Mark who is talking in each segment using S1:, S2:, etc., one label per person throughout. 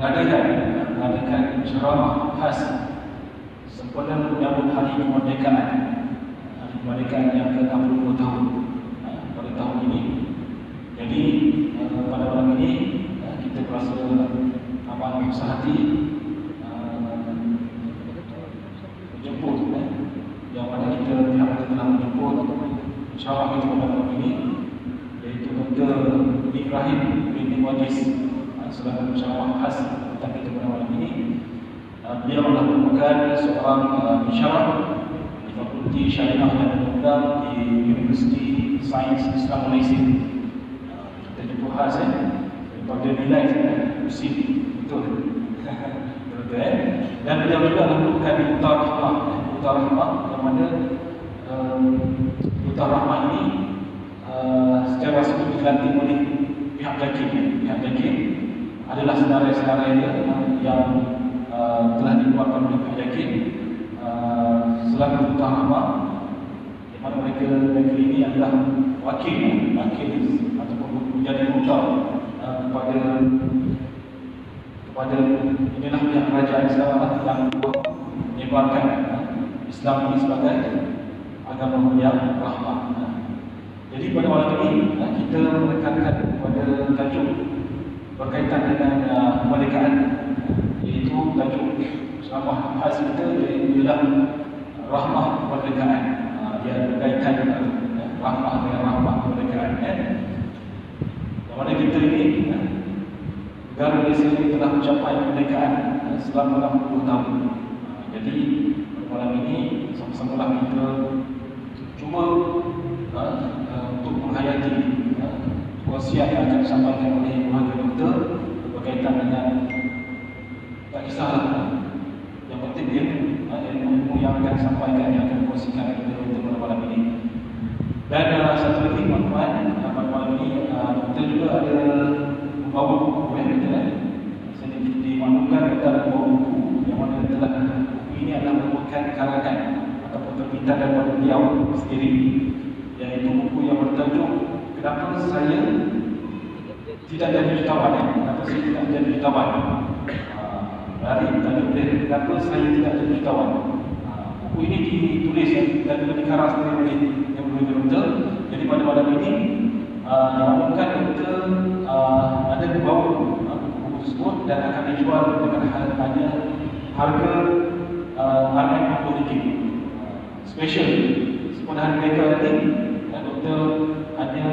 S1: mengadakan ceramah khas sempena menyambut hari kemerdekaan, hari kemerdekaan yang ke-60 tahun pada tahun ini. Jadi pada malam ini kita berasa amat besar hati menjemput yang mana kita telah menjemput ceramah kita pada malam ini, iaitu Dr. Ibrahim bin Wajis selaku ceramah khas tentang kita pada malam ini. Beliau adalah merupakan seorang pensyarah di Fakulti Syariah dan Undang di Universiti Sains Islam Malaysia. Kita jumpa khas daripada nilai USIP, betul. Betul. Dan beliau juga adalah merupakan Duta Rahmah yang mana Duta Rahmah ini secara rasmi dilantik oleh pihak JAKIM adalah senarai-senarai yang telah dikeluarkan oleh pihak JAKIM selaku Duta Rahmah, di mana mereka ini adalah wakil ataupun menjadi duta kepada inilah pihak kerajaan sekarang yang menyebarkan Islam ini sebagai agama yang rahmah. Jadi pada malam ini kita menekankan kepada tajuk berkaitan dengan kemerdekaan, iaitu tajuk ceramah khas kita ialah rahmah kemerdekaan. Dia berkaitan dengan rahmah kemerdekaan. Yang mana kita ini negara Malaysia ini telah mencapai kemerdekaan selama 60 tahun. Jadi malam ini sama-samalah kita cuba untuk menghayati wasiat yang akan disampaikan oleh keluarga doktor berkaitan dengan, tak kisahlah, yang penting ilmu yang akan disampaikan, yang akan dikongsikan oleh doktor pada malam ini. Dan satu lagi teman-teman, pada malam ini kita juga ada membawa buku saya dimaklumkan kita ada membawa buku yang mana buku ini adalah merupakan karangan ataupun terbitan daripada beliau sendiri, iaitu buku yang bertajuk Kenapa Saya Tidak Jadi Jutawan. Kenapa Saya Tidak Jadi Jutawan. Dari tajuk dia, Kenapa Saya Tidak Jadi Jutawan. Buku ini ditulis dan juga dikaras oleh yang berbeza. Jadi pada malam ini dimaklumkan kita ada membawa buku tersebut dan akan dijual dengan hanya harga RM60 special sepuluh hari mereka ini. Doktor hanya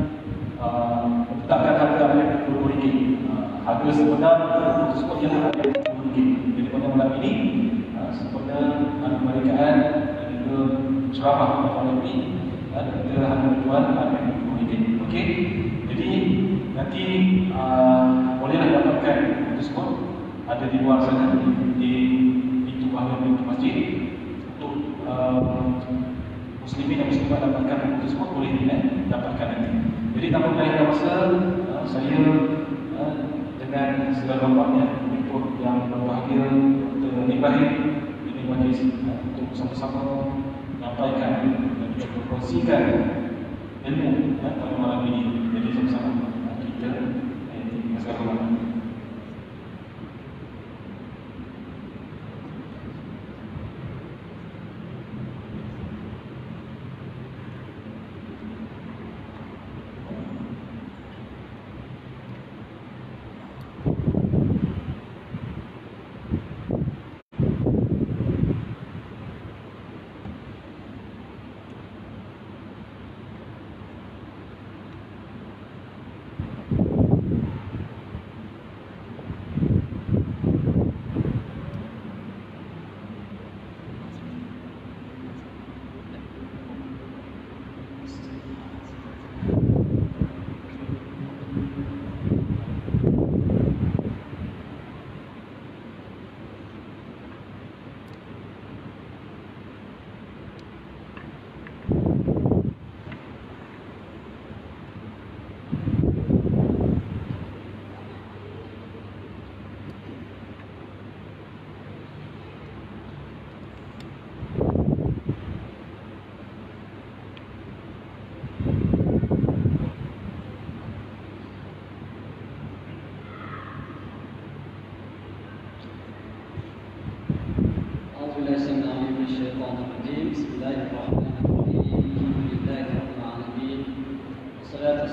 S1: menetapkan harga RM60. Harga sebenar buku tersebut ialah RM60. Jadi pada malam ini sempena hari kemerdekaan dan juga ceramah pada malam ini kita hanya menjual RM60. Okey. Jadi nanti bolehlah dapatkan buku tersebut, ada di luar sana di pintu bahaya pintu masjid. Untuk muslimin yang muslimat dapatkan buku tersebut boleh dapatkan nanti. Jadi tanpa melengahkan masa, saya dengan segala hormatnya menjemput yang berbahagia Dr. Ibrahim bin Wajis untuk sama-sama menyampaikan dan juga berkongsikan ilmu pada malam ini. Jadi sama-sama kita segala hormat.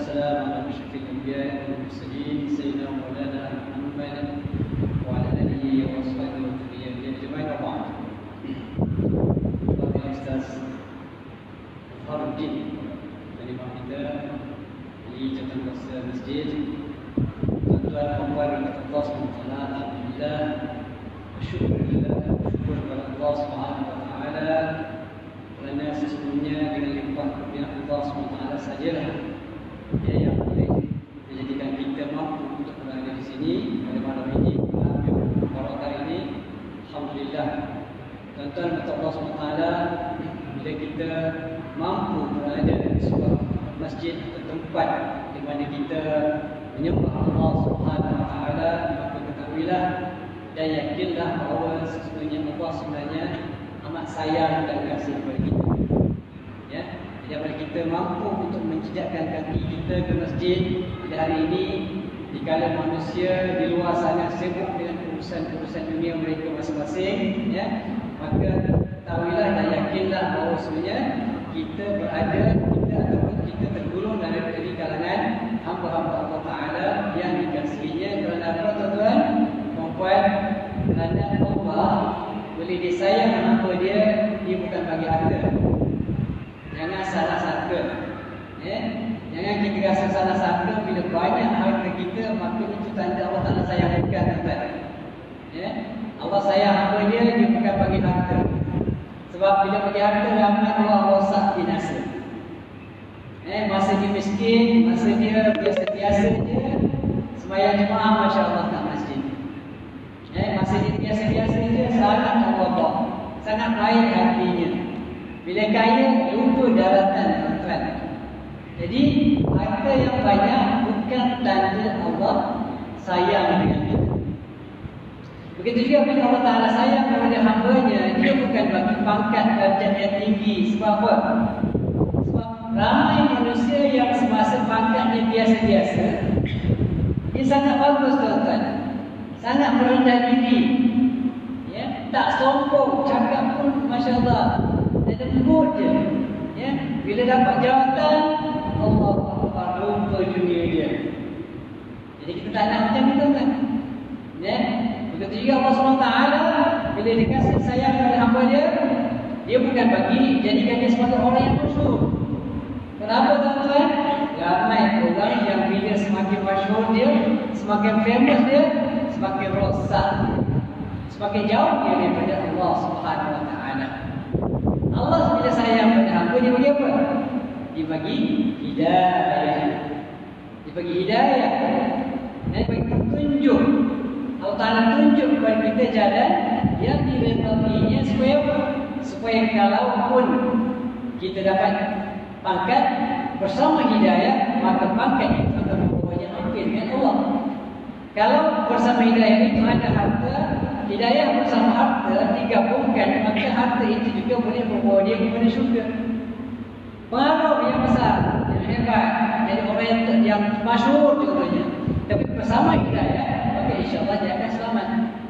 S2: والسلام على أشرف الأنبياء والمرسلين سيدنا مولانا محمد وعلى آله وصحبه وذريته أجمعين وبعد. Fadil Ustaz Faruddin dari kita di Jabatan Kuasa Masjid. Tuan-tuan puan-puan Allah SWT, alhamdulillah, syukur kepada Allah SWT kerana sesungguhnya dengan limpah kurnia Allah SWT sajalah dia yang boleh menjadikan kita mampu untuk berada di sini pada malam ini, mengambil barakah ini. Alhamdulillah, tuan-tuan Allah SWT, bila kita mampu berada di sebuah masjid atau tempat di mana kita menyembah Allah Subhanahu Wa Taala, maka ketahuilah dan yakinlah bahawa sesungguhnya Allah sebenarnya amat sayang dan kasih kepada kita. Ya, jadi apabila kita mampu untuk menjejakkan kaki kita ke masjid pada hari ini, dikala manusia di luar sana sibuk dengan urusan-urusan dunia mereka masing-masing, ya, maka ketahuilah dan yakinlah bahawa sebenarnya kita berada, kita tergolong dari kalangan hamba-hamba Allah Ta'ala yang dikasihinya. Kerana apa, tuan-tuan, perempuan? Kerana Allah boleh disayang hamba dia bukan bagi harta. Jangan salah sangka, ya? Jangan kita rasa salah sangka bila banyak harta kita, maka itu tanda Allah Ta'ala sayang, bukan, tuan-tuan. Ya? Allah sayang hamba dia bukan bagi harta. Sebab bila bagi harta, ramai Allah rosak binasa. Masa dia miskin, masa dia biasa-biasa je, sembahyang jemaah Masya Allah kat masjid. Masa dia biasa-biasa je, sangat Allah, sangat baik hatinya. Bila kaya, lupa daratan, tuan-tuan. Jadi harta yang banyak bukan tanda Allah sayang dengan kita. Begitu juga bila Allah Ta'ala sayang kepada hamba-Nya, dia bukan bagi pangkat darjat yang tinggi. Sebab apa? Ramai manusia yang semasa pangkatnya biasa-biasa, dia sangat bagus, tuan-tuan, sangat merendah diri, ya, tak sombong, cakap pun Masya Allah, ada lembut je, ya. Bila dapat jawatan, Allah Akbar, lupa dunia dia. Jadi kita tak nak macam itu, kan, ya. Begitu juga Allah SWT, bila dikasih sayang kepada hamba dia bukan bagi jadikan dia sebagai orang yang masyhur. Kenapa, tuan-tuan? Ramai orang yang bila semakin masyhur dia, semakin famous dia, semakin rosak, semakin jauh dia daripada Allah Subhanahu Wa Taala. Allah bila sayang pada hamba dia bagi apa? Dia bagi hidayah. Dia bagi hidayah. Dan bagi petunjuk. Allah Ta'ala tunjuk kepada kita jalan yang diredainya supaya apa? Supaya kalaupun kita dapat pangkat bersama hidayah, maka pangkat itu akan membawanya hampir dengan Allah. Kalau bersama hidayah itu ada harta, hidayah bersama harta digabungkan, maka harta itu juga boleh membawa dia kepada syurga. Pengaruh yang besar, yang hebat, jadi orang yang masyhur contohnya. Tapi bersama hidayah, maka insya-Allah dia akan selamat.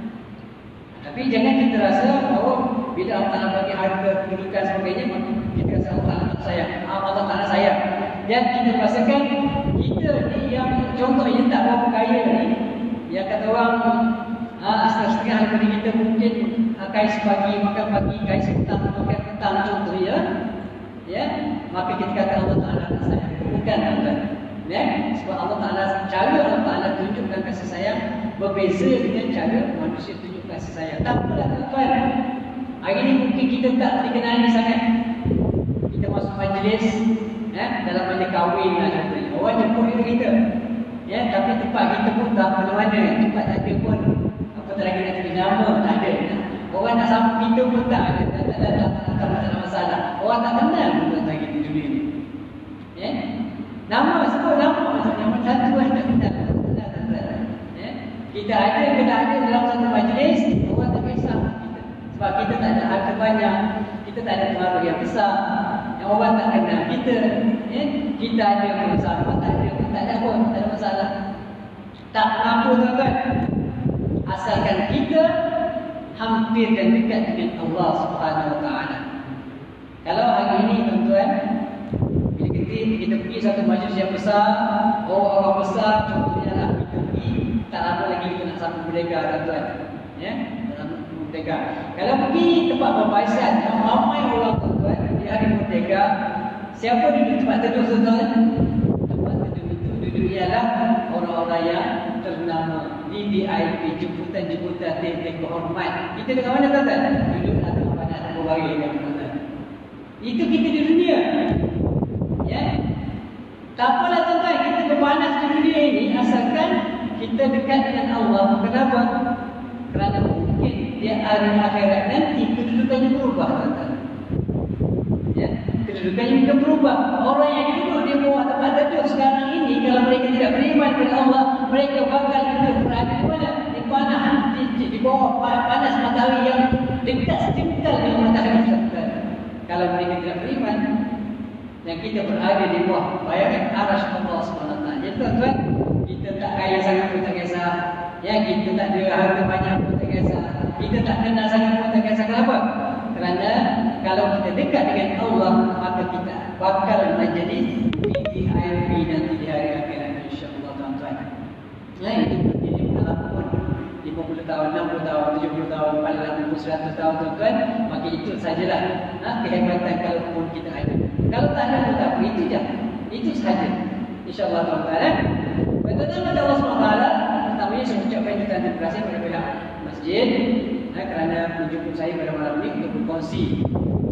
S2: Tapi jangan kita rasa bahawa bila Allah Ta'ala bagi harta, kedudukan sebagainya, maka kita rasa Allah Ta'ala tak sayang. Allah Ta'ala sayang. Dan kita rasakan kita ni yang contoh yang tak berapa kaya ni, yang kata orang setengah daripada kita mungkin kais pagi, makan pagi, kais petang, makan petang contohnya, ya, maka kita kata Allah Ta'ala tak sayang. Bukan, tuan-tuan. Ya? Sebab Allah Ta'ala, cara Allah Ta'ala tunjukkan kasih sayang berbeza dengan cara manusia tunjuk kasih sayang. Tak apalah, tuan-tuan. Hari ini mungkin kita tak dikenali sangat. Kita masuk majlis, ya, dalam majlis kahwin lah contohnya. Orang jemput kita, ya, tapi tempat kita pun tak mana-mana. Tempat tak ada pun, apa lagi nak tulis nama, tak ada. Orang nak sambut kita pun tak ada. Tak ada masalah. Orang tak kenal pun tentang kita dunia ni. Ya? Nama, sebut nama macam nama satu kan tak kenal. Ya? Kita ada ke tak ada dalam satu majlis, orang tak kisah kita. Sebab kita tak ada harta banyak, kita tak ada pengaruh yang besar, yang orang tak kenal kita, ya? Kita ada pun sama, tak ada pun tak ada pun, tak ada masalah. Tak mengapa, tuan-tuan, asalkan kita hampir dan dekat dengan Allah Subhanahu Wa Taala. Kalau hari ini, tuan-tuan, bila kita kita pergi satu majlis yang besar, orang-orang besar, contohnya lah kita pergi, tak lama lagi kita nak sambung merdeka, tuan-tuan. Ya, sambung merdeka. Kalau pergi tempat perbaisan yang ramai orang, tuan-tuan, di hari merdeka, siapa duduk tempat teduh, tuan-tuan? Tempat teduh itu duduk ialah orang-orang yang ternama, VVIP, jemputan-jemputan tim kehormat. Kita dekat mana, tuan-tuan? Duduk nak tengah banyak tak berbaring, tuan-tuan. Itu kita di dunia. Ya. Tak apalah, tuan-tuan, kita berpanas di dunia ini asalkan kita dekat dengan Allah. Kenapa? Kerana mungkin di hari akhirat nanti kedudukannya berubah, tuan-tuan. Ya, kedudukannya bisa berubah. Orang yang duduk di bawah tempat duduk sekarang ini, kalau mereka tidak beriman kepada Allah, mereka bakal duduk berada di mana? Di panas, di bawah panas matahari yang dekat setingkal dengan matahari, tuan-tuan. Kalau mereka tidak beriman, yang kita berada di bawah bayangan arasy Allah SWT. Jadi, tuan-tuan, kita tak kaya sangat pun tak kisah. Ya, kita tak ada harta banyak pun tak kisah. Kita tak kenal sangat pun tak kisah. Kenapa? Kerana kalau kita dekat dengan Allah, maka kita bakal menjadi VIP nanti di hari akhirat, insya-Allah, tuan-tuan. Ya, itu ini pengalaman 50 tahun, 60 tahun, 70 tahun, paling lama 100 tahun, tuan-tuan. Maka itu sajalah kehebatan kalau pun kita ada. Kalau tak ada pun tak apa, itu je. Itu sahaja, insya-Allah, tuan-tuan. Betul-betul kata Allah SWT, pertamanya saya ucapkan jutaan terima kasih kepada pihak masjid kerana menjemput saya pada malam ini untuk berkongsi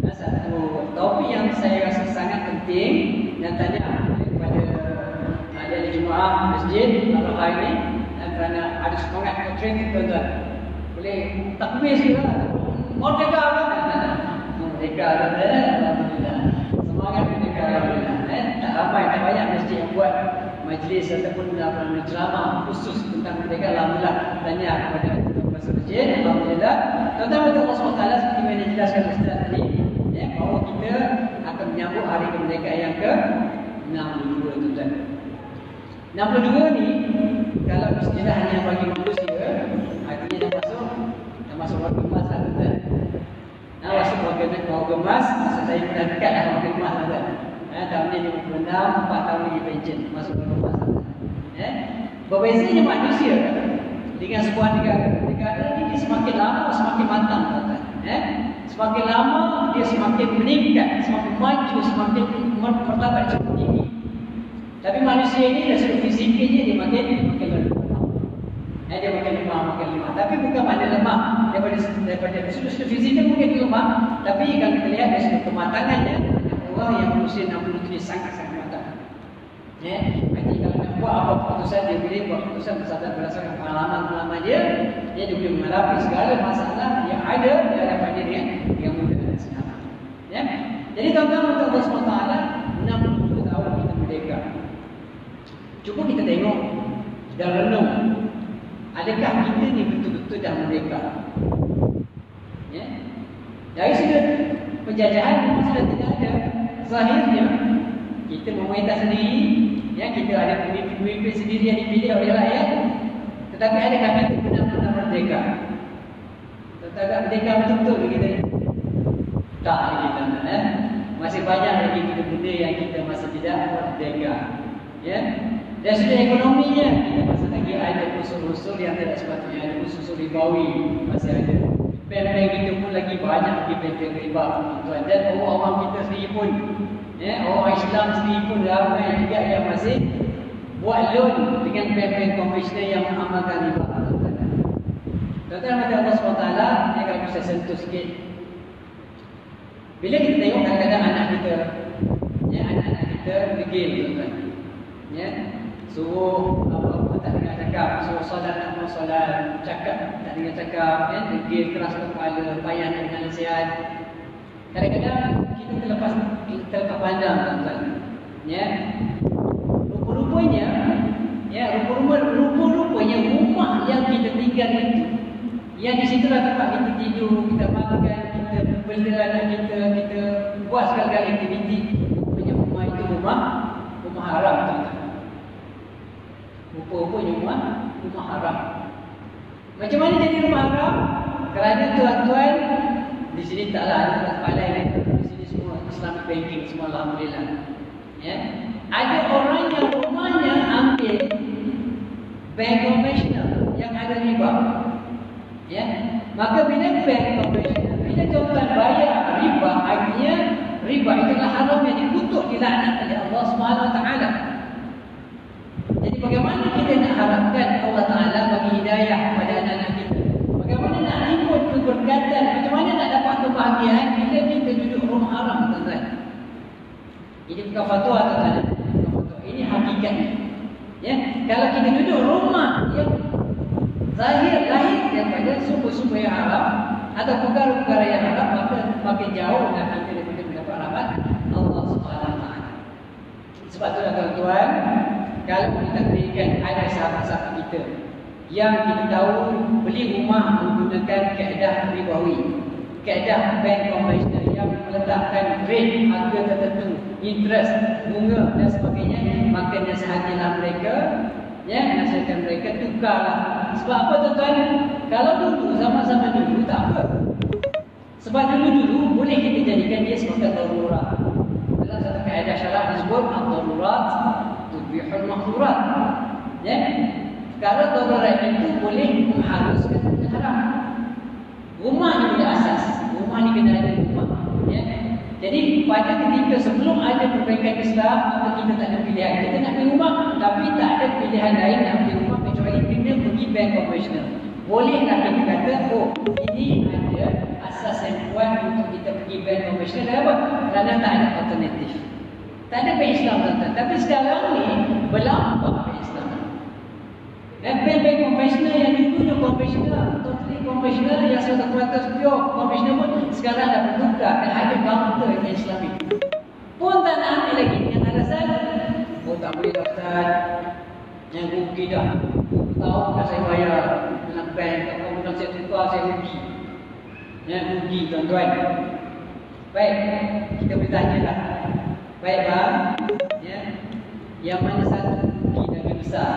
S2: satu topik yang saya rasa sangat penting dan tanya kepada ahli jemaah masjid Al-Bahar ini kerana ada semangat training, tuan-tuan. Boleh takbir sikit lah. Merdeka kan? Merdeka, tuan-tuan. Alhamdulillah. Semangat merdeka, alhamdulillah. Tak ramai, tak banyak masjid yang buat majlis ataupun ceramah khusus tentang merdeka. Alhamdulillah. Tanya kepada tuan-tuan masjid. Alhamdulillah. Tuan-tuan, Allah SWT seperti yang dijelaskan Ustaz tadi, ya, bahawa kita akan menyambut hari kemerdekaan yang ke-62, tuan-tuan. 62 ni, kalau istilahnya bagi manusia, artinya dah masuk warga emas lah, tuan-tuan. Masuk warga emas, masa saya pernah dekat lah warga emas, tuan-tuan. Tahun ni 56, 4 tahun lagi pension, masuk warga emas, tuan-tuan. Berbezanya manusia dengan sebuah negara. Negara ni dia semakin lama semakin matang, tuan-tuan. Semakin lama dia semakin meningkat, semakin maju, semakin martabat cukup tinggi. Tapi manusia ini dari sudut fisiknya dia makin lemah. Dia makin lemah. Tapi bukan makna lemah daripada sudut fisiknya mungkin lemah, tapi kalau kita lihat dari sudut kematangannya, orang yang berusia 60 ini sangat-sangat matang. Jadi kalau nak buat apa keputusan, dia boleh buat keputusan berdasarkan pengalaman dia boleh menghadapi segala masalah yang ada di hadapan dia dengan mudah dan senang. Ya. Jadi tuan-tuan, untuk Allah SWT 62 tahun kita merdeka. Cuba kita tengok dan renung, adakah kita ni betul-betul dah merdeka? Ya. Dari sudut penjajahan memang sudah tidak ada. Zahirnya kita memerintah sendiri, ya, kita ada pemimpin sendiri yang dipilih oleh rakyat. Tetapi adakah kita benar-benar merdeka? Tetapi merdeka betul-betul kita ni? Tak lagi, tuan-tuan. Masih banyak lagi benda yang kita masih tidak merdeka. Ya. Dan sudut ekonominya, kita masih lagi ada unsur-unsur yang tidak sepatutnya ada, unsur-unsur ribawi masih ada. Bank-bank kita pun lagi banyak lagi bank-bank riba, tuan-tuan. Dan orang-orang kita sendiri pun, ya, orang Islam sendiri pun ramai juga yang masih buat loan dengan bank-bank konvensional yang mengamalkan riba, tuan-tuan. Tuan-tuan, kata Allah SWT, ya, kalau saya sentuh sikit. Bila kita tengok kadang-kadang anak kita, ya, anak-anak kita degil, tuan-tuan. Ya, suruh apa tak dengar cakap, suruh solat tak mau solat, cakap tak dengar cakap, ya, degil, keras kepala, payah nak dengar nasihat. Kadang-kadang kita terlepas pandang, tuan-tuan. Ya, rupa-rupanya, ya, rupa-rupanya rumah yang kita tinggal itu, yang di situlah tempat kita tidur, kita makan, kita bela anak kita buat segala aktiviti. Rupanya rumah itu rumah haram, tuan-tuan. Rupa-rupanya rumah haram. Macam mana jadi rumah haram? Kerana, tuan-tuan, di sini taklah ada tempat lain. Di sini semua Islamic banking, semua alhamdulillah. Ya, ada orang yang rumahnya ambil bank konvensional yang ada riba. Ya, maka bila bank konvensional, bila tuan bayar riba, artinya riba itulah haram yang dikutuk, dilaknat oleh Allah Subhanahu Wa Taala. Jadi bagaimana kita nak harapkan Allah Taala bagi hidayah kepada anak-anak kita? Bagaimana nak ikut keberkatan? Macam mana nak dapat kebahagiaan bila kita duduk rumah haram, tuan-tuan? Ini bukan fatwa, tuan-tuan. Ini hakikatnya. Ya, kalau kita duduk rumah yang lahir daripada sumber-sumber yang haram atau perkara-perkara yang haram, maka makin jauh kita daripada mendapat rahmat Allah Subhanahu Wa Taala. Sebab itulah tuan-tuan, kalau kita berikan ada sahabat-sahabat kita yang kita tahu beli rumah menggunakan kaedah ribawi, kaedah bank konvensional yang meletakkan rate harga tertentu, interest, bunga dan sebagainya, maka nasihatlah mereka, ya, nasihatkan mereka tukarlah. Sebab apa, tuan-tuan? Kalau dulu, zaman-zaman dulu tak apa. Sebab dulu boleh kita jadikan dia sebagai darurat. Dalam satu kaedah syarak disebut ad-darurat tubihul mahdurat. Ya, kalau darurat itu boleh mengharuskan benda haram. Rumah ni punya asas. Rumah ni kena ada rumah. Ya. Jadi pada ketika sebelum ada perbaikan Islam, maka kita tak ada pilihan. Kita nak beli rumah, tapi tak ada pilihan lain nak beli rumah kecuali kita pergi bank konvensional. Bolehlah kita kata, oh, ini ada asas yang kuat untuk kita pergi bank konvensional. Kenapa? Kerana tak ada alternatif. Tak ada bank Islam, tuan-tuan. Tapi sekarang ni berlambak bank Islam. Dan bank konvensional yang dulu konvensional, totally konvensional, yang 100% pure konvensional pun sekarang dah bertukar dan ada counter yang Islamic. Pun tak nak ambil lagi. Yang alasan, oh tak boleh daftar, yang rugi dah. Tahu kan saya bayar dalam bank, kalau bukan saya tukar, saya rugi. Yang rugi, tuan-tuan. Baik, kita boleh tanyalah. Baik, bang. Ya. Yang mana satu rugi dan lebih besar?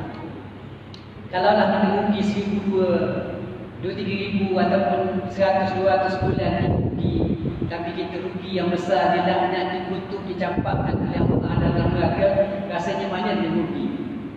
S2: Kalaulah kita rugi 1,000, 2-3,000 ataupun 100-200 bulan kita rugi, tapi kita rugi yang besar, dia nak dikutuk, dicampakkan oleh Allah Ta'ala dalam neraka, rasanya mana dia rugi?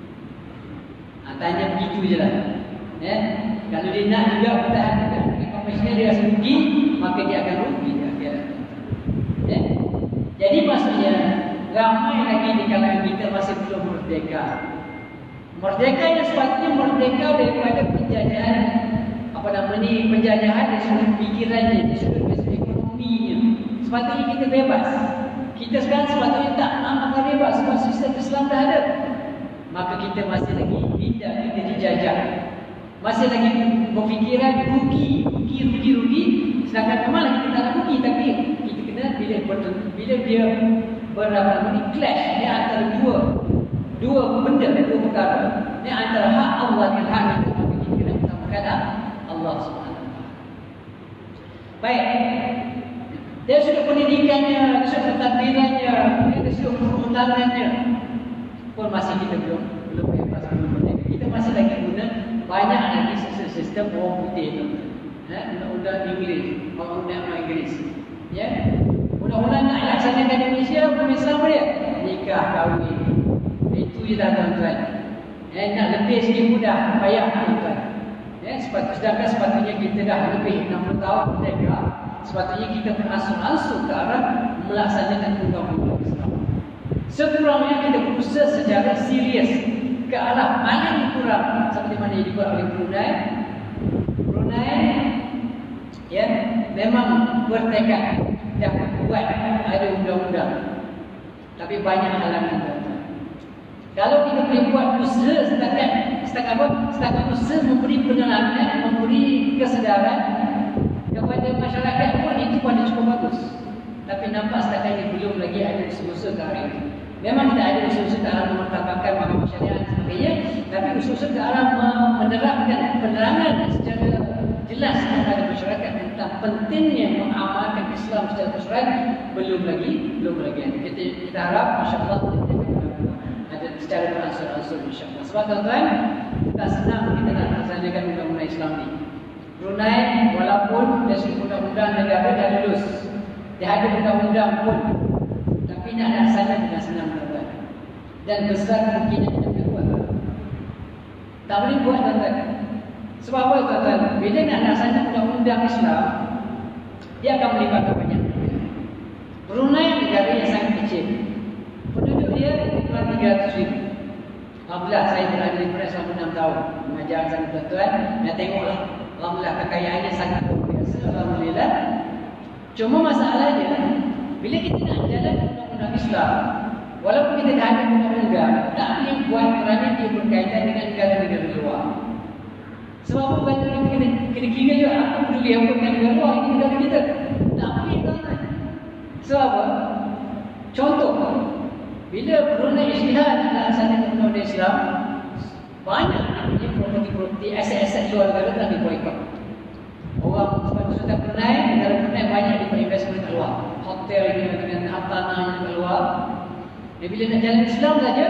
S2: Tanya begitu je lah. Ya? Kalau dia nak juga pertahankan konvensional, dia rasa rugi, maka dia akan rugi. Ya? Jadi maksudnya ramai lagi di kalangan kita masih belum merdeka. Merdeka yang sepatutnya merdeka daripada penjajahan, apa nama ni, penjajahan dari sudut fikirannya, dari sudut ekonominya. Sepatutnya kita bebas. Kita sekarang sepatutnya tak akan bebas sebab sistem Islam dah ada. Maka kita masih lagi tidak, kita dijajah. Masih lagi berfikiran rugi. Sedangkan memanglah kita tak nak rugi, tapi kita kena bila dia berapa ni clash ni antara dua benda, dua perkara. Ni antara hak Allah dan hak kita, maka kita kena utamakan Allah Subhanahu Wa Taala. Baik. Dari sudut pendidikannya, dari sudut pentadbirannya, dari sudut perundangannya pun masih kita belum bebas, belum merdeka. Kita masih lagi guna banyak lagi sistem orang putih tu. Undang-undang Inggeris, undang-undang Inggeris. Ya. Undang-undang nak laksanakan di Malaysia, hukum Islam dia nikah, kahwin. Itu je dah, tuan-tuan. Nak lebih sikit mudah, payah, tuan-tuan. Ya, sedangkan sepatutnya kita dah lebih 60 tahun merdeka. Sepatutnya kita beransur-ansur ke arah melaksanakan undang-undang Islam. Sekurangnya kita berusaha secara serius ke arah paling kurang seperti mana yang dibuat oleh Brunei. Ya, memang bertekad dah buat ada undang-undang, tapi banyak halangan. Kalau kita boleh buat usaha setakat usaha memberi penerangan, memberi kesedaran kepada masyarakat pun, itu pada cukup bagus. Tapi nampak setakat ini belum lagi ada usaha ke arah itu. Memang tidak ada usaha ke arah memertabatkan mahkamah syariah dan sebagainya, tapi usaha ke arah menerapkan penerangan secara jelas kepada masyarakat tentang pentingnya mengamalkan Islam secara keseluruhan belum lagi ada. Kita harap insya-Allah ada secara beransur-ansur insya-Allah. Sebab tuan-tuan, tak senang kita nak laksanakan undang-undang Islam ni. Brunei walaupun dari undang-undang negara dah lulus, dia ada undang-undang pun, tapi Tapi nak laksana bukan senang tuan-tuan. Dan besar kemungkinan kita boleh buat. Tak boleh buat tuan-tuan. Sebab apa tuan-tuan? Bila nak laksana undang-undang Islam, dia akan melibatkan banyak. Brunei negara yang sangat kecil. Penduduk dia kurang 300,000. Alhamdulillah saya berada di Brunei selama 6 tahun. Mengajar sana tuan-tuan. Dan tengoklah. Alhamdulillah kekayaannya sangat luar biasa. Alhamdulillah. Cuma masalahnya, bila kita nak jalan undang-undang Islam, walaupun kita dah ada undang-undang, tak boleh buat kerana dia berkaitan dengan negara-negara luar. Sebab apa kita kena kira juga apa peduli apa dengan negara luar, ini negara kita. Tak boleh tuan-tuan. Sebab apa? Contoh, bila Brunei Ijtihad nak laksanakan undang-undang Islam, banyak properti-properti, aset-aset luar negara telah diboikot. Orang seperti Sultan Brunei, negara Brunei banyak dibuat investment kat luar. Hotel dengan tanah yang kat luar. Bila nak jalan Islam saja,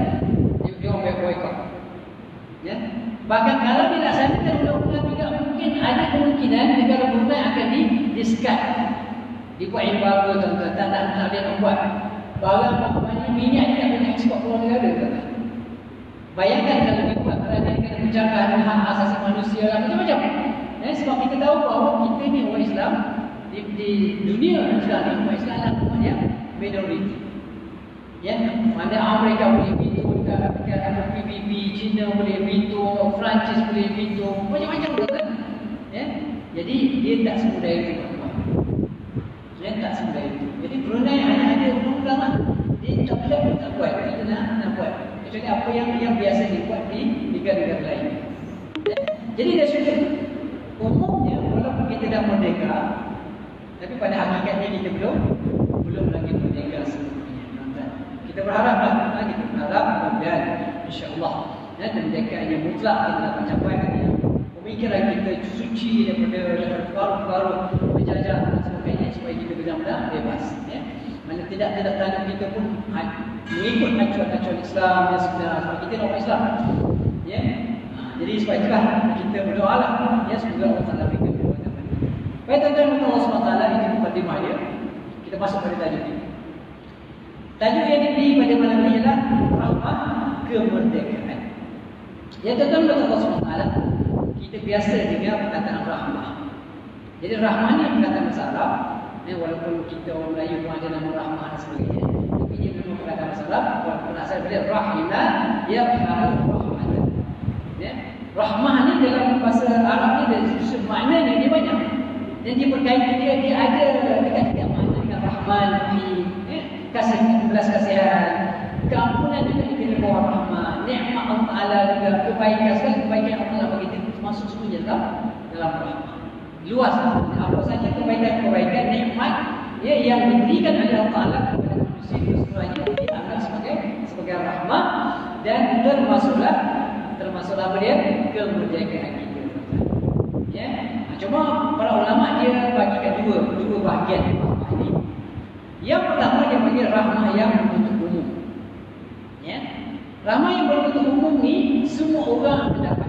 S2: dia orang boikot. Ya? Bahkan kalau dilaksanakan undang-undang juga, mungkin ada kemungkinan negara Brunei akan di-discard. Dibuat embargo tuan-tuan, tak boleh nak buat. Barang minyak tidak boleh ekspor keluar negara tuan-tuan. Bayangkan kalau dibuat kerana kena menjaga hak asasi manusia macam-macam. Sebab kita tahu bahawa kita ni orang Islam di dunia sekarang ni, orang Islam adalah umat yang minoriti. Ya, mana Amerika boleh veto dekat PBB, China boleh veto, Perancis boleh veto, macam-macam tuan-tuan. Ya, jadi dia tak semudah itu tuan-tuan. Dia tak semudah itu. Jadi Brunei hanya ada undang-undang lah. Dia tak boleh tak buat, kita nak buat. Kecuali apa yang biasa dibuat di negara-negara lain. Ya? Jadi dari sudut umumnya, walaupun kita dah merdeka, tapi pada hakikatnya kita belum lagi merdeka sepenuhnya. Kita berharaplah, kita berharap dan insya-Allah kemerdekaan yang mutlak kita dapat capai. Pemikiran kita suci daripada pengaruh-pengaruh penjajah dan sebagainya, supaya kita benar-benar bebas. Ya. Mana tidak tanda kita pun mengikut acuan-acuan Islam yang sebenarnya, sebab kita orang Islam. Ya. Jadi sebab itulah kita berdoalah, ya, semoga Allah Taala berikan kekuatan. Baik tuan-tuan, Allah SWT, ini mukadimah dia. Kita masuk pada tajuk ini. Tajuk yang diberi pada malam ini ialah rahmah kemerdekaan. Ya tuan-tuan, Allah SWT, kita biasa dengar perkataan rahmah. Jadi rahmah ni perkataan bahasa Arab. Walaupun kita orang Melayu pun ada nama rahmah dan sebagainya, tapi dia memang perkataan bahasa Arab. Walaupun asal dia rahimah, ya rahmah. Ya. Rahmah ni dalam bahasa Arab ni maknanya dia banyak. Dan dia berkaitan, dia ada dekat-dekat makna dengan Rahman, Rahim, kasih, belas kasihan, keampunan juga dikira bawah rahmah, nikmat Allah Taala juga, kebaikan, segala kebaikan Allah Taala bagi kita masuk semuanya dalam rahmah. Luas apa saja kebaikan, nikmat yang diberikan oleh Allah Taala kepada manusia itu semuanya dianggap sebagai rahmah, dan termasuklah apa dia? Kemerdekaan kita. Ya. Cuma para ulama dia bagikan dua bahagian rahmah ini. Yang pertama dia panggil rahmah yang berbentuk umum. Ya. Rahmah yang berbentuk umum ni semua orang akan dapat.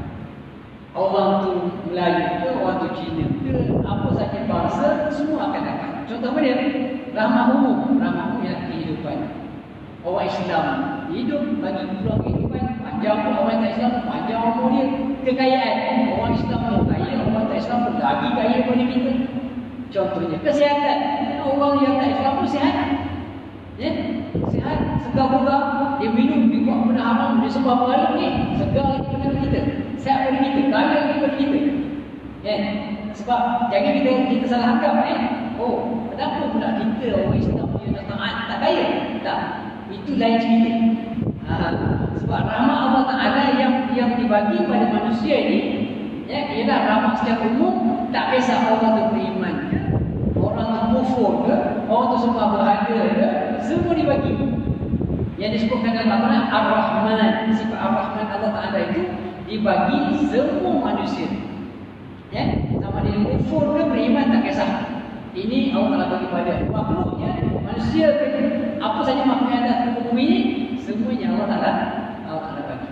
S2: Orang tu Melayu ke, orang tu Cina ke, apa saja bangsa, semua akan dapat. Contoh apa dia? Rahmah umum yang kehidupan. Orang Islam hidup bagi peluang kehidupan panjang, orang tak Islam panjang umur dia. Kekayaan, orang Islam pun kaya, orang tak Islam pun lagi kaya daripada kita. Contohnya kesihatan, orang yang tak Islam pun sihat. Ya? Sihat, segar bugar, dia minum, dia buat benda haram, dia sembah berhala ni, segar lagi daripada kita, sihat daripada kita, kaya lagi daripada kita. Ya? Sebab jangan kita salah anggap. Oh, kenapa pula kita orang Islam punya taat tak kaya? Tak. Itu lain cerita. Sebab rahmat Allah Taala yang dibagi pada manusia ini, ya, ialah rahmat secara umum. Tak kisah orang tu beriman ke, orang tu kufur ke, orang tu sembah berhala ke, semua dibagi. Yang disebutkan dalam Al-Quran Ar-Rahman, sifat Ar-Rahman Allah Taala itu dibagi semua manusia. Ya, sama dia kufur ke beriman tak kisah. Ini Allah Taala bagi pada makhluknya, manusia ke, apa saja makhluk yang ada di bumi ini, semuanya Allah Taala bagi.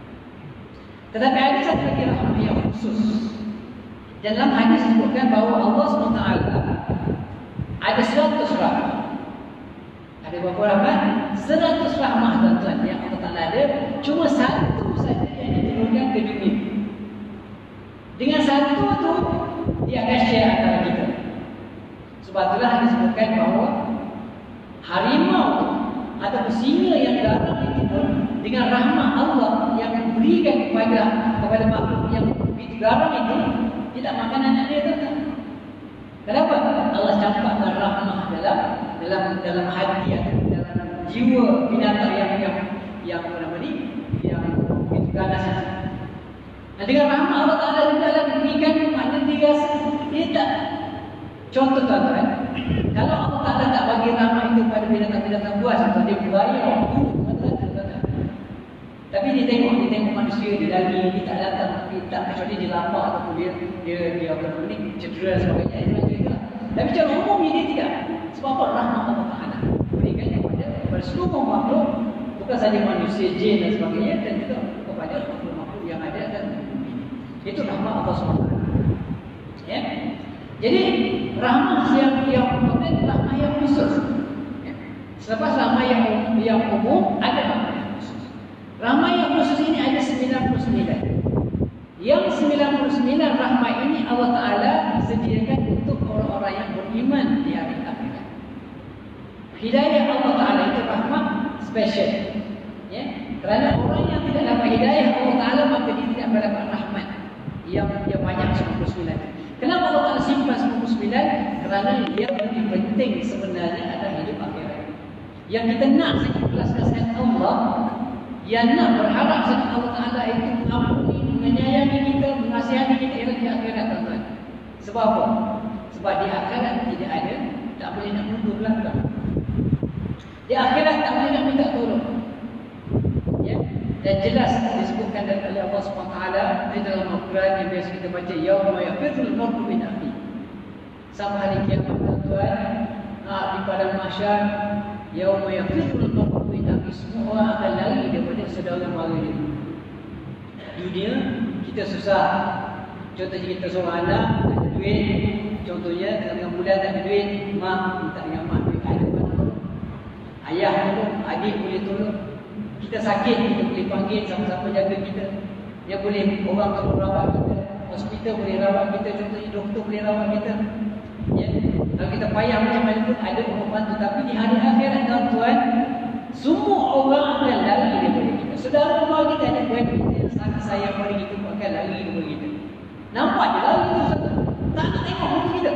S2: Tetapi ada satu lagi rahmat yang khusus. Dalam hadis disebutkan bahawa Allah SWT ada 100 rahmat. Ada berapa rahmat? 100 rahmat tuan-tuan yang Allah Ta'ala ada. Cuma satu saja yang diturunkan ke dunia. Dengan satu tu dia akan share antara kita. Sebab itulah disebutkan bahawa harimau atau singa yang garang itu pun dengan rahmat Allah yang diberikan kepada makhluk yang begitu garang itu, tidak makan anak dia tuan-tuan. Kenapa? Allah campakkan rahmah dalam hati atau dalam jiwa binatang yang apa nama ni, yang begitu ganas. Dan dengan rahmat Allah Ta'ala juga diberikan makna dia rasa dia tak. Contoh tuan-tuan, kalau Allah Ta'ala tak bagi rahmat itu pada binatang-binatang buas, atau dia beraya waktu, tapi dia tengok manusia, dia lagi, dia tak datang, tak kecuali dia lapar ataupun dia apa ni, cedera dan sebagainya. Tapi secara umum dia tidak. Sebab apa? Rahmat Allah Ta'ala berikan kepada seluruh makhluk, bukan saja manusia, jin dan sebagainya, dan juga kepada makhluk-makhluk yang ada dan itu rahmat Allah SWT. Ya. Jadi rahmat yang rahmat yang khusus. Ya. Selepas rahmat yang umum, ada rahmat yang khusus. Rahmat yang khusus ini ada 99. Yang 99 rahmat ini Allah Ta'ala sediakan untuk orang-orang yang beriman di hari akhirat. Hidayah Allah Ta'ala itu rahmat special. Ya? Kerana orang yang tidak dapat hidayah Allah Ta'ala, maka dia tidak mendapat rahmat yang banyak 99. Kenapa Allah Ta'ala simpan 99? Kerana yang lebih penting sebenarnya adalah hidup akhirat. Yang kita nak sangat belas-belaskan Allah, yang nak berharap sangat Allah Ta'ala itu mengampuni, menyayangi kita, menasihati kita ialah di akhirat, tuan-tuan. Sebab apa? Sebab di akhirat tidak ada, tak boleh nak mundur belakang. Di akhirat tak boleh nak minta tolong. Ya? Dan jelas disebutkan oleh Allah SWT di dalam Al-Quran yang biasa kita baca, yauma yafirrul mar'u min akhihi. Sampai hari kiamat, tuan-tuan, di padang mahsyar, yauma yafirrul mar'u min akhihi, semua orang akan lari daripada saudara mara dia. Dunia kita susah. Contohnya kita seorang anak tak ada duit, contohnya tengah bulan tak ada duit, mak minta dengan mak duit, ada mana? Ayah tolong, adik boleh tolong. Kita sakit, kita boleh panggil sama-sama jaga kita. Dia boleh, orang tolong rawat kita, hospital boleh rawat kita, contohnya doktor boleh rawat kita. Ya. Kalau kita payah macam mana pun ada orang bantu. Tapi di hari akhirat, tuan-tuan, semua orang akan lari daripada kita. Saudara mara kita, ada buat kita yang sangat sayang pada kita, akan lari daripada kita. Nampak je lari tu, tak nak tengok muka kita.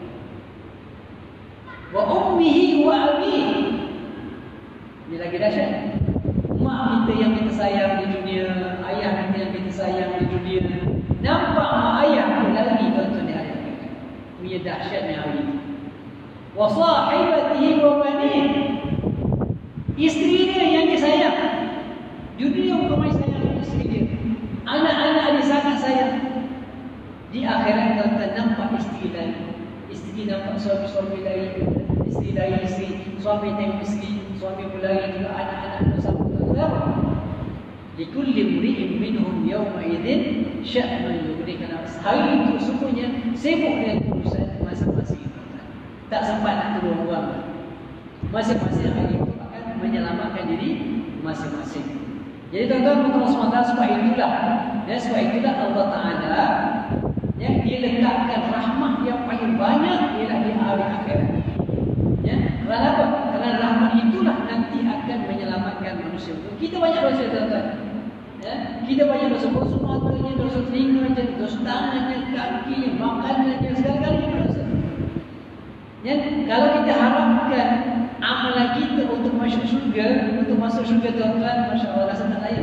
S2: Wa ummihi wa abihi. Ini lagi dahsyat. Mak kita yang kita sayang di dunia, ayah kita yang kita sayang di dunia, nampak mak ayah pun lari, tuan-tuan, di hari akhirat. Punya dahsyatnya hari ini. Wa sahibatihi wa banihi. Isteri dia yang dia sayang. Dunia bukan sayang isteri dia. Anak-anak dia sangat sayang. Di akhirat, tuan-tuan, nampak isteri dari. Isteri nampak suami-suami dari. Isteri dari isteri. Suami tengok isteri. Suami berlari juga, anak-anak bersama. Kenapa? Likulli mri'in minhum yawma idzin sya'nun yughni. Kerana hari itu semuanya sibuk dengan urusan masing-masing. Tak sempat nak tolong orang. Masing-masing hari itu akan menyelamatkan diri masing-masing. Jadi tuan-tuan, Allah SWT sebab itulah, ya, sebab itulah Allah Ta'ala yang dia letakkan rahmat yang paling banyak ialah di hari akhirat. Ya, kerana apa? Kerana rahmat itulah nanti akan menyelamatkan manusia. Kita banyak dosa, tuan-tuan. Ya, kita banyak dosa, dosa matanya, dosa telinganya, dosa tangannya, kakinya, makanannya, segala-galanya dosa. Ya, kalau kita harapkan amalan kita untuk masuk syurga, tuan-tuan, Masya Allah, rasa tak layak.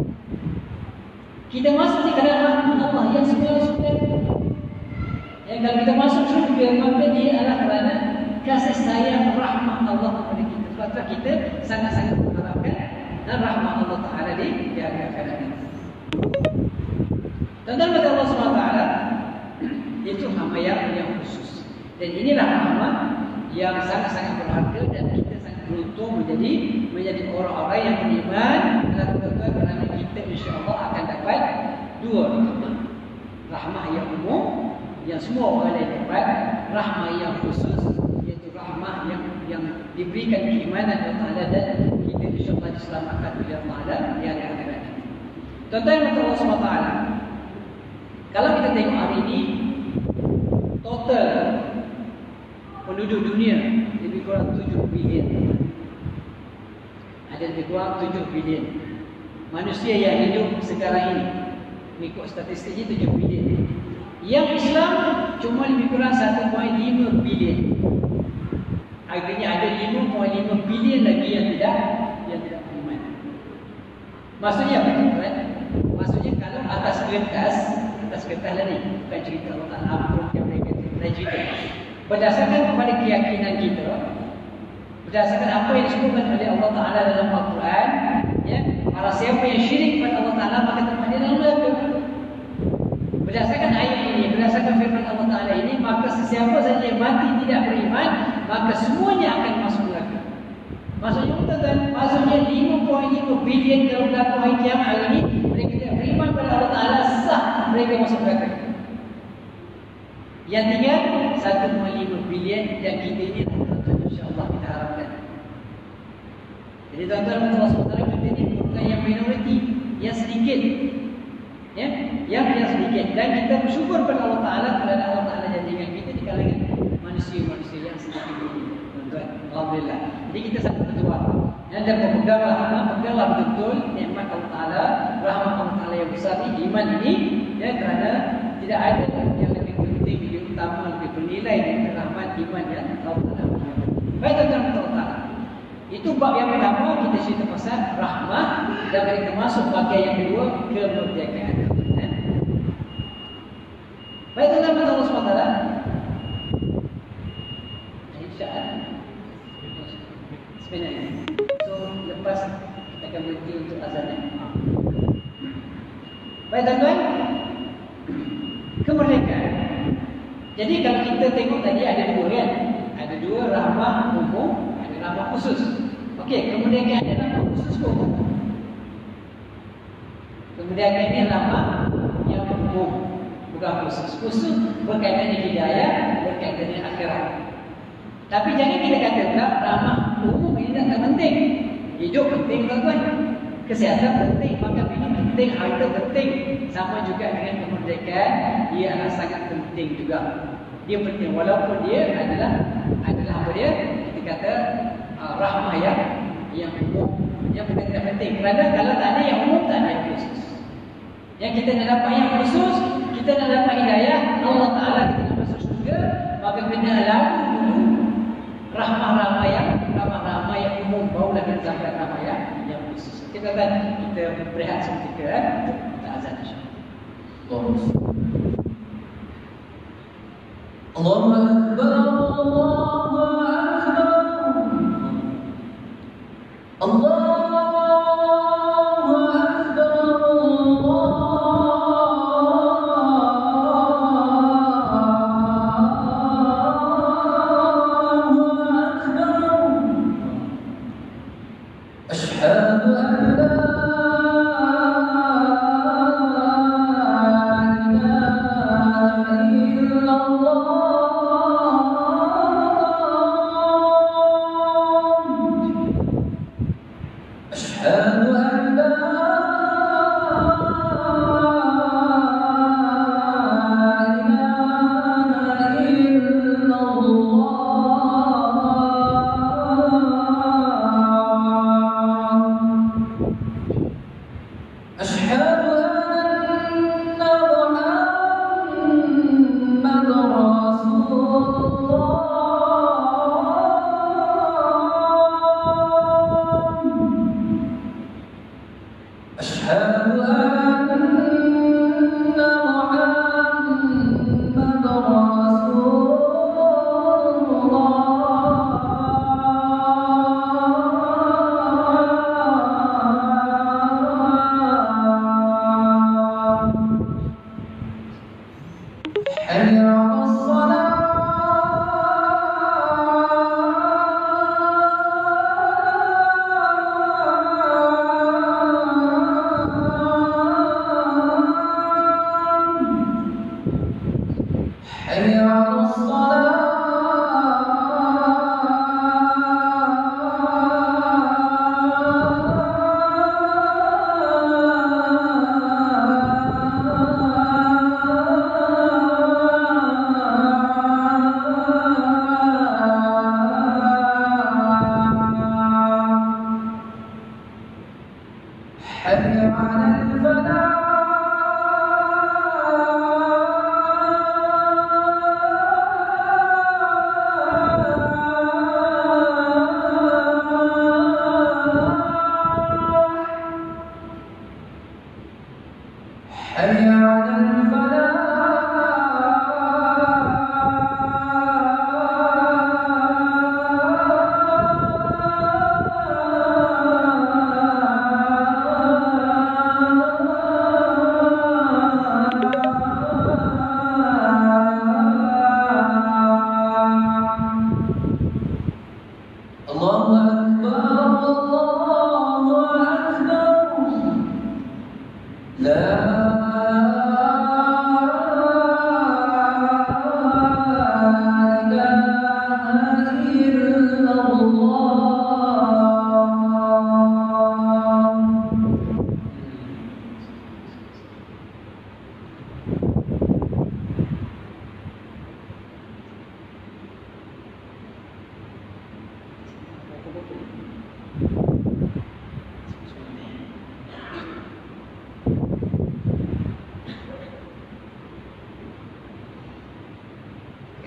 S2: Kita masuk di kadang rahmat Allah yang segala-segala. Ya, kalau kita masuk syurga, maka dia adalah kerana kasih sayang rahmat Allah kepada kita. Sebab itu kita sangat-sangat mengharapkan dan rahmat Allah Ta'ala di hari akhirat ini. Tuan-tuan, kata Allah SWT, itu rahmat yang khusus. Dan inilah rahmat yang sangat-sangat berharga dan kita sangat beruntung menjadi orang-orang yang beriman. Tuan-tuan, kerana kita insya-Allah akan dapat dua rahmat. Rahmat yang umum yang semua orang boleh dapat, rahmat yang khusus iaitu rahmat yang diberikan keimanan Allah Ta'ala, dan kita insyaAllah diselamatkan oleh Allah Ta'ala di hari akhirat. Tuan-tuan dan Allah SWT, kalau kita tengok hari ini, total penduduk dunia lebih kurang 7 bilion. Ada lebih kurang 7 bilion manusia yang hidup sekarang ini. Mengikut statistiknya 7 bilion. Yang Islam cuma lebih kurang 1.5 bilion. Artinya ada 5.5 bilion lagi yang tidak beriman. Maksudnya apa tuan? Maksudnya kalau atas kertas lah ni, bukan cerita Allah Ta'ala apa yang mereka cerita. Berdasarkan kepada keyakinan kita, berdasarkan apa yang disebutkan oleh Allah Ta'ala dalam Al-Quran, ya, para siapa yang syirik kepada Allah Ta'ala maka tempat dia dalam neraka. Berdasarkan ayat ini, berdasarkan firman Allah Ta'ala ini, maka sesiapa saja yang mati tidak beriman, maka semuanya akan masuk neraka. Maksudnya tuan-tuan, maksudnya 5.5 bilion kalau berlaku hari kiamat hari ini, mereka tidak beriman kepada Allah Ta'ala, sah mereka masuk neraka. Yang tinggal 1.5 bilion dan kita ini insya-Allah kita harapkan. Jadi tuan-tuan dan saudara, kita ini bukan yang minoriti, yang sedikit. Ya, yang sedikit, dan kita bersyukur kepada Allah Ta'ala kerana Allah Ta'ala jadikan kita di kalangan manusia-manusia yang sedikit ini, tuan-tuan. Alhamdulillah. Jadi kita sangat berdoa dan peganglah betul-betul nikmat Allah Ta'ala, rahmat Allah Ta'ala yang besar ini, iman ini, ya, kerana tidak ada yang lebih penting, lebih utama, lebih bernilai daripada rahmat iman yang Allah Ta'ala. Baik tuan-tuan dan Allah Ta'ala, itu bab yang pertama, kita cerita pasal rahmat, dan kita masuk bahagian yang kedua, kemerdekaan. Baik tuan-tuan dan Allah SWT, insya-Allah sebenarnya. So lepas kita akan berhenti untuk azan. Baik tuan-tuan, kemerdekaan. Jadi kalau kita tengok tadi ada dua kan? Ada dua, rahmat umum, ada rahmat khusus. Okey, kemerdekaan ada rahmat khusus ke umum? Kemerdekaan ini rahmat yang umum, bukan khusus. Khusus berkaitan dengan hidayah, berkaitan dengan akhirat. Tapi jangan kita kata pula rahmat umum ini tak penting. Hidup penting tuan-tuan, kesihatan penting, makan minum penting, harta penting. Sama juga dengan kemerdekaan, dia adalah sangat penting juga. Dia penting walaupun dia adalah apa dia? Kita kata rahmah yang umum, yang bukan tidak penting. Kerana kalau tak ada yang umum, tak ada yang khusus. Yang kita nak dapat yang khusus, kita nak dapat hidayah Allah Ta'ala, kita nak masuk syurga, maka kena lalu dulu rahmah-rahmah yang umum, barulah kita dapat rahmah yang khusus. Kita berehat seketika, kita azan insya-Allah.
S3: Allahu Akbar, Allahu Akbar, Allahu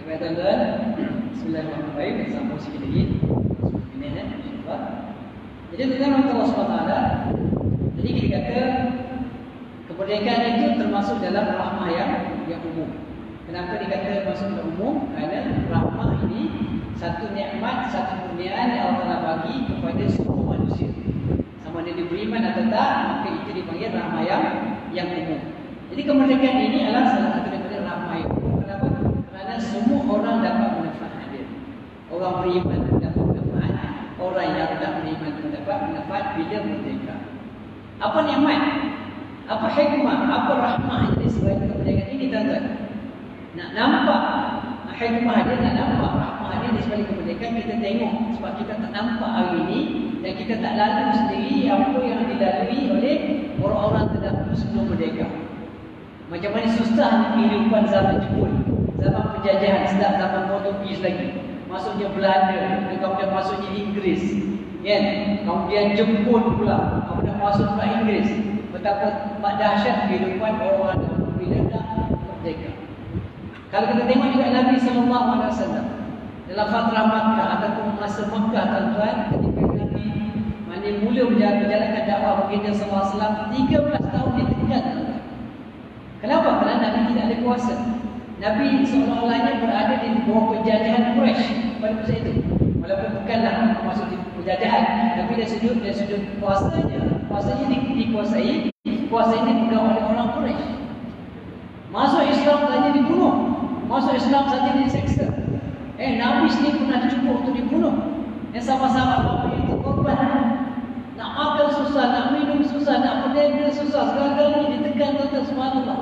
S2: baik tuan-tuan. Bismillahirrahmanirrahim. Kita sambung sikit lagi. Ini insya-Allah. Jadi tuan-tuan Allah SWT. Jadi kita kata kemerdekaan itu termasuk dalam rahmah yang umum. Kenapa dikata masuk dalam umum? Kerana rahmah ini satu nikmat, satu kurniaan yang Allah Taala bagi kepada semua manusia. Sama ada dia beriman atau tak, maka itu dipanggil rahmah yang umum. Jadi kemerdekaan ini adalah salah satu daripada rahmah yang umum. Kenapa? Kerana semua orang dapat manfaat dia. Orang beriman dapat manfaat, orang yang tak beriman dapat manfaat bila merdeka. Apa nikmat? Apa hikmah? Apa rahmah yang disebabkan kemerdekaan ini tuan-tuan? Nak nampak hikmah dia, nak nampak rahmah dia di sebalik kemerdekaan, kita tengok. Sebab kita tak nampak hari ini dan kita tak lalu sendiri apa yang dilalui oleh orang-orang terdahulu sebelum merdeka. Macam mana susah kehidupan zaman Jepun, zaman penjajahan, sedap zaman Portugis lagi, masuknya Belanda, kemudian masuknya Inggeris, kan? Kemudian Jepun pula, kemudian masuk pula Inggeris. Betapa dahsyat kehidupan orang bila dah merdeka. Kalau kita tengok juga Nabi SAW dalam fatrah Makkah ataupun masa Makkah tuan-tuan, ketika Nabi mula menjalankan dakwah baginda SAW, 13 tahun dia tinggal tuan-tuan. Kenapa? Kerana Nabi tidak ada kuasa. Nabi seolah-olahnya berada di bawah penjajahan Quraisy pada masa itu. Walaupun bukanlah masuk di penjajahan, tapi dari sudut kuasanya dikuasai, kuasanya dipegang oleh orang Quraisy. Masuk Islam saja dibunuh, masuk Islam saja diseksa. Nabi sendiri pernah dicuba untuk dibunuh. Sama-sama bapa itu korban. Nak makan susah, nak minum susah, nak berniaga susah, segala-galanya ditekan tuan-tuan, subhanallah.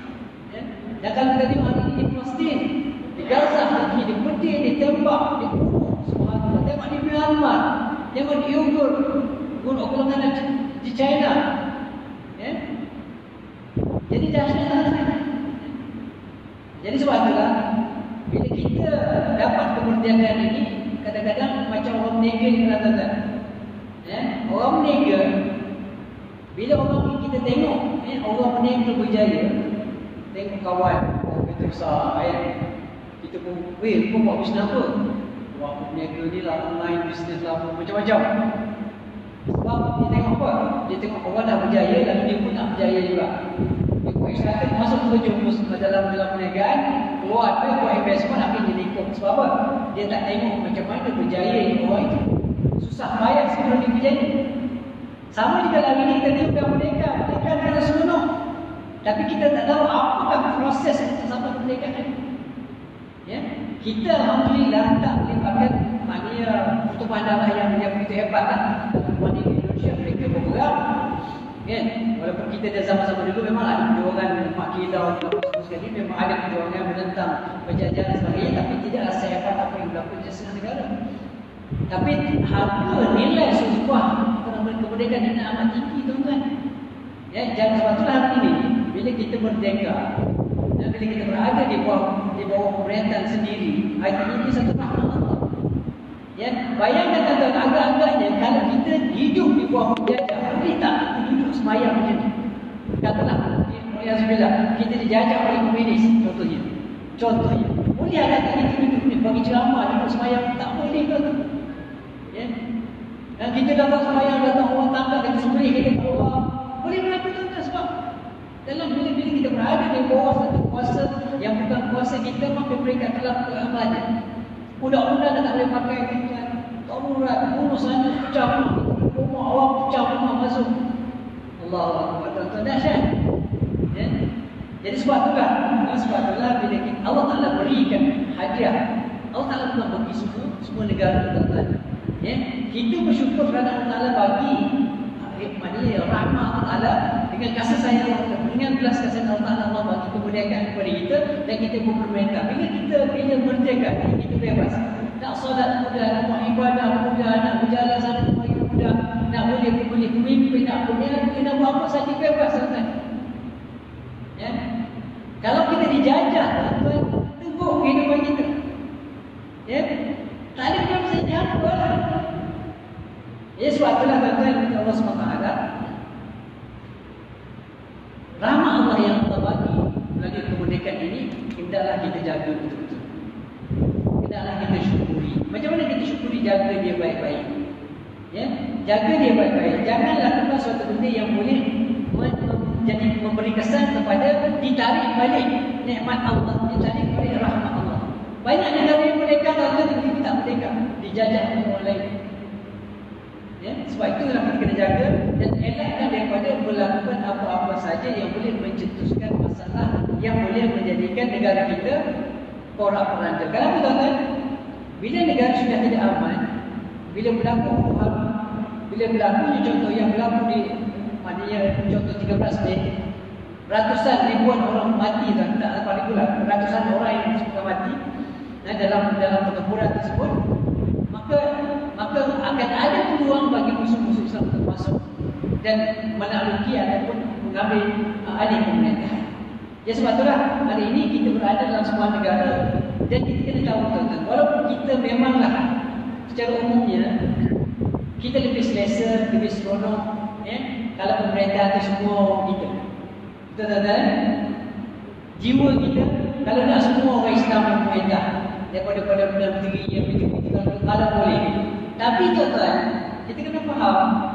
S2: Dan kalau kita tengok hari ini di Palestin, di Gaza, di Pedih, ditembak, dibunuh, subhanallah. Tengok di Myanmar, tengok di Uyghur, gunung golongan di China. Jadi dahsyat. Jadi sebab itulah bila kita dapat kemerdekaan ini, kadang-kadang macam orang berniaga ni tuan-tuan. Orang berniaga, bila orang kita tengok orang berniaga berjaya, tengok kawan, kita besar, kita pun, kau buat bisnes apa? Buat berniaga ni lah, online bisnes lah, macam-macam. Sebab dia tengok apa? Dia tengok orang dah berjaya, lalu dia pun nak berjaya juga. Dia buat excited, masuk terjumus dalam perniagaan, keluar buat investment, akhirnya dia ikut. Sebab apa? Dia tak tengok macam mana berjaya orang itu. Susah payah sebelum dia berjaya. Sama juga hari ini kita tengok merdeka kita seronok. Tapi kita tak tahu apakah proses untuk sampai kemerdekaan. Kita alhamdulillah tak melibatkan maknanya pertumpahan darah yang begitu hebat lah. Dalam di Indonesia mereka bergerak. Walaupun kita dah sama-sama dulu memang ada perjuangan Mak Kilau sekali, memang ada perjuangan menentang penjajahan dan sebagainya, tapi tidaklah sehebat apa yang berlaku di setengah negara. Tapi harga nilai sebuah kemerdekaan ini amat tinggi tuan-tuan. Jangan sebab itulah hari ini bila kita merdeka dan bila kita berada di bawah pemerintahan sendiri, ini satu rahmat Allah. Bayangkan tuan-tuan, agak-agaknya kalau kita hidup di bawah penjajah, boleh tak kita duduk semayang macam ni? Katalah, kita dijajah oleh komunis contohnya. Boleh ada tak kita duduk ni bagi ceramah, duduk semayang? Tak boleh tuan-tuan. Dan kita datang semayang, datang orang tangkap, kita sembelih, kita keluar. Boleh berlaku tuan-tuan sebab dalam bila-bila kita berada di bawah satu kuasa yang bukan kuasa kita, maka mereka telah keamanan. Undang-undang tak boleh pakai tuan-tuan. Darurat, bunuh sana, pecah rumah awam, pecah rumah masuk. Allahu Akbar tuan-tuan, dahsyat. Jadi sebab itulah bila Allah Ta'ala berikan hadiah, Allah Ta'ala bukan bagi semua negara tuan-tuan. Kita bersyukur kerana Allah Ta'ala bagi maknanya rahmat Allah Ta'ala dengan kasih sayang Allah Ta'ala, dengan belas kasihan Allah Ta'ala, Allah bagi kemerdekaan kepada kita dan kita berpemerintah. Bila merdeka, kita bebas. Nak solat mudah, nak buat ibadah mudah, nak berjalan sana kemari mudah, nak boleh pemimpin, nak buat apa saja bebas tuan-tuan. Kalau kita dijajah tuan-tuan, teruk kehidupan kita. Tak ada apa saja apa. Sebab itulah tuan-tuan, Allah SWT, rahmat Allah yang Allah bagi melalui kemerdekaan ini, hendaklah kita jaga betul-betul. hendaklah kita syukuri. Macam mana kita syukuri? Jaga dia baik-baik. Ya, jaga dia baik-baik. Jangan lakukan suatu benda yang boleh jadi memberi kesan kepada ditarik balik nikmat Allah, ditarik balik rahmat Allah. Banyak negara yang merdeka, tapi tak merdeka, dijajah oleh orang lain. Ya, sebab itulah kita kena jaga dan elakkan daripada melakukan apa-apa saja yang boleh mencetuskan masalah yang boleh menjadikan negara kita porak-poranda. Kenapa tuan-tuan? Bila negara sudah tidak aman, bila berlaku huru-hara, bila berlaku contoh yang berlaku di maknanya contoh 13 Mei, ratusan ribuan orang mati, tak apa pula, ratusan orang yang suka mati dalam pertempuran tersebut, maka akan ada peluang bagi musuh-musuh Islam untuk masuk dan menakluki ataupun mengambil alih pemerintahan. Ya, sebab itulah hari ini kita berada dalam sebuah negara dan kita kena tahu tuan-tuan, walaupun kita memanglah secara umumnya kita lebih selesa, lebih seronok kalau pemerintah itu semua orang kita. Betul tuan-tuan? Jiwa kita kalau nak semua orang Islam yang pemerintah daripada benda berdiri yang kalau boleh. Tapi tuan-tuan, kita kena faham,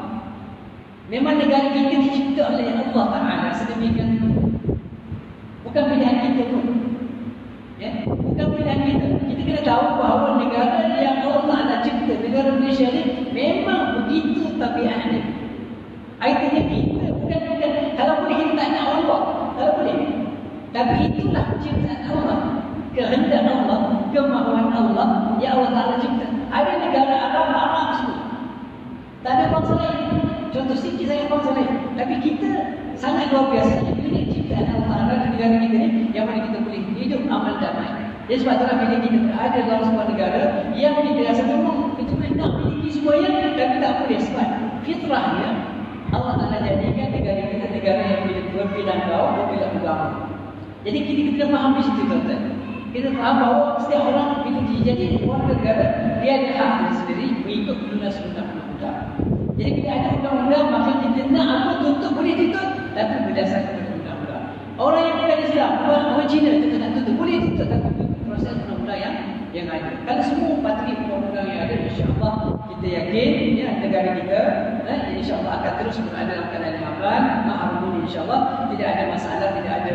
S2: memang negara kita dicipta oleh Allah Ta'ala sedemikian rupa. Bukan pilihan kita pun. Ya? Bukan pilihan kita. Kita kena tahu bahawa negara yang Allah Ta'ala cipta, negara Malaysia ni memang begitu tabiatnya. Artinya kita bukan kalau boleh kita tak nak Allah, kalau boleh. Tapi itulah ciptaan Allah, kehendak Allah, kemahuan Allah yang Allah Ta'ala cipta. Ada negara Arab semua, tak ada bangsa lain. Contoh sikit saya bangsa lain. Tapi kita sangat luar biasa. Ini ciptaan Allah Ta'ala di negara kita ni, yang mana kita boleh hidup aman damai. Jadi sebab itulah bila kita berada dalam sebuah negara yang kita rasa memang kita nak memiliki semuanya, tapi tak boleh. Sebab fitrahnya Allah Ta'ala jadikan negara kita negara yang berpilihan kaum, berpilihan agama. Jadi kita kena faham di situ tuan-tuan. Kita faham bahawa setiap orang bila jadi warga negara, dia ada hak dia sendiri mengikut undang-undang. Jadi bila ada undang-undang, maka kita nak apa tuntut boleh tuntut, tapi berdasarkan undang-undang. Orang yang bukan Islam, orang Cina kita nak tuntut boleh tuntut, tapi proses undang-undang yang ada. Kalau semua patuhi undang-undang yang ada, insya-Allah kita yakin ya, negara kita insya-Allah akan terus berada dalam keadaan yang aman, harmoni, insya-Allah tidak ada masalah, tidak ada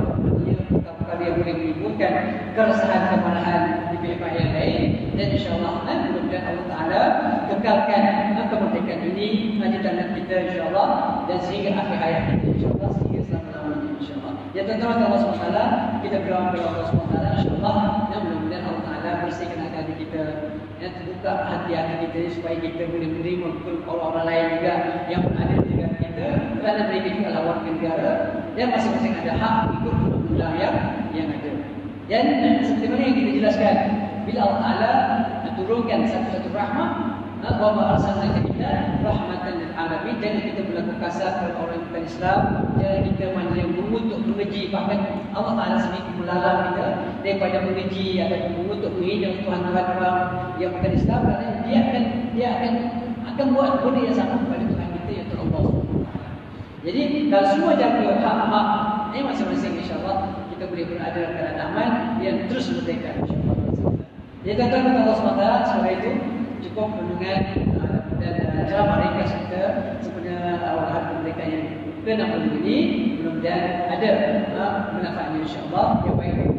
S2: perkara yang boleh menimbulkan keresahan, kemarahan di pihak yang lain. Dan insya-Allah mudah-mudahan Allah Ta'ala kekalkan kemerdekaan ini di tangan kita insya-Allah, dan sehingga akhir hayat kita insya-Allah, sehingga selama-lamanya insya-Allah. Ya tuan-tuan, Allah SWT, kita berdoa kepada Allah SWT insya-Allah, dan mudah-mudahan Allah Ta'ala bersihkan hati kita, ya, terbuka hati-hati kita supaya kita boleh menerima orang-orang lain juga yang berada di negara kita, kerana mereka juga adalah warga negara dan masing-masing ada hak ikut undang-undang yang ada. Dan seperti mana yang kita jelaskan, bila Allah Ta'ala turunkan satu-satu rahmat, wa ma arsalnaka illa rahmatan lil alamin, jangan kita berlaku kasar kepada orang bukan Islam, jangan kita yang mengutuk, mengeji, bahkan Allah Ta'ala sendiri melarang kita daripada mengeji ataupun mengutuk, menghina Tuhan-Tuhan orang yang bukan Islam, kerana dia akan buat benda yang sama kepada Tuhan kita, iaitu Allah SWT. Jadi kalau semua jaga hak-hak ini masing-masing, insya-Allah kita boleh berada dalam keadaan aman yang terus merdeka, insya-Allah. Jadi tuan-tuan, Allah SWT sebagai itu cukup mendengar dan ceramah ringkas kita sebenarnya awal hari kemerdekaan yang ke-60 ini. Mudah-mudahan ada manfaatnya insya-Allah. Yang baik